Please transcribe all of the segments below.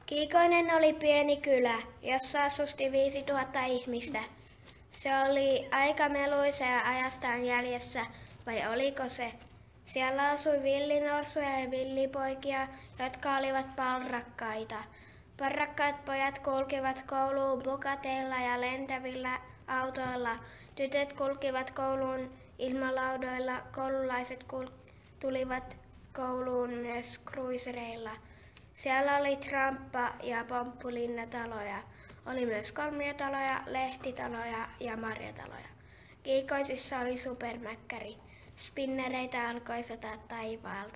Kiikoinen oli pieni kylä, jossa asusti 5000 ihmistä. Se oli aika meluisa ja ajastaan jäljessä, vai oliko se? Siellä asui villinorsuja ja villipoikia, jotka olivat palrakkaita. Parrakkaat pojat kulkivat kouluun bukateilla ja lentävillä autoilla. Tytöt kulkivat kouluun ilmalaudoilla, koululaiset tulivat kouluun myös kruisereilla. Siellä oli tramppa- ja pomppulinnataloja. Oli myös kolmiotaloja, lehtitaloja ja marjataloja. Kiikoisissa oli supermäkkäri. Spinnereitä alkoi sataa taivaalta.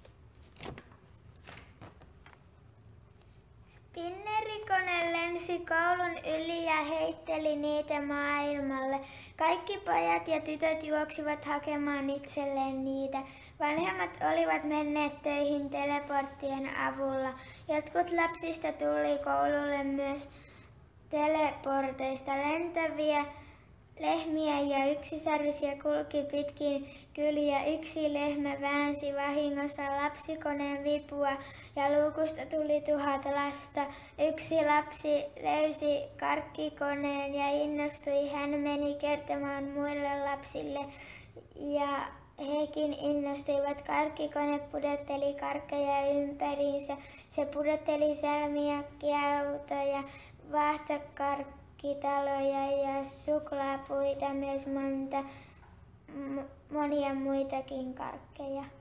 Spinnerikone lensi koulun yli ja heitteli niitä maailmalle. Kaikki pojat ja tytöt juoksivat hakemaan itselleen niitä. Vanhemmat olivat menneet töihin teleporttien avulla. Jotkut lapsista tuli koululle myös teleporteista. Lentäviä lehmiä ja yksisarvisia kulki pitkin kyliä. Yksi lehmä väänsi vahingossa lapsikoneen vipua ja luukusta tuli 1000 lasta. Yksi lapsi löysi karkkikoneen ja innostui. Hän meni kertomaan muille lapsille ja hekin innostuivat. Karkkikone pudotteli karkkeja ympäriinsä. Se pudotteli salmiakkiautoja, vaahtokarkkitaloja ja suklaapuita, myös monia muitakin karkkeja.